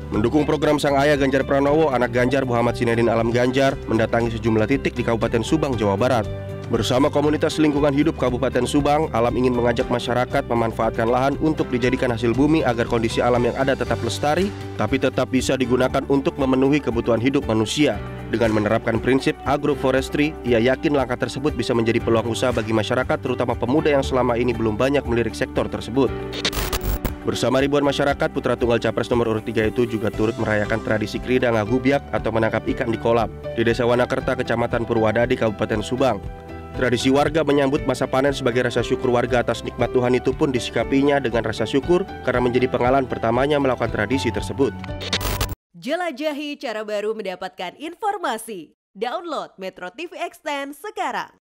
Mendukung program sang ayah Ganjar Pranowo, anak Ganjar Muhammad Sinedin Alam Ganjar mendatangi sejumlah titik di Kabupaten Subang, Jawa Barat. Bersama komunitas lingkungan hidup Kabupaten Subang, Alam ingin mengajak masyarakat memanfaatkan lahan untuk dijadikan hasil bumi agar kondisi alam yang ada tetap lestari, tapi tetap bisa digunakan untuk memenuhi kebutuhan hidup manusia. Dengan menerapkan prinsip agroforestry, ia yakin langkah tersebut bisa menjadi peluang usaha bagi masyarakat, terutama pemuda yang selama ini belum banyak melirik sektor tersebut. Bersama ribuan masyarakat, putra tunggal capres nomor urut 3 itu juga turut merayakan tradisi krida ngagubiak atau menangkap ikan di kolam di Desa Wanakerta, Kecamatan Purwadadi, Kabupaten Subang. Tradisi warga menyambut masa panen sebagai rasa syukur warga atas nikmat Tuhan itu pun disikapinya dengan rasa syukur karena menjadi pengalaman pertamanya melakukan tradisi tersebut. Jelajahi cara baru mendapatkan informasi. Download Metro TV Extend sekarang.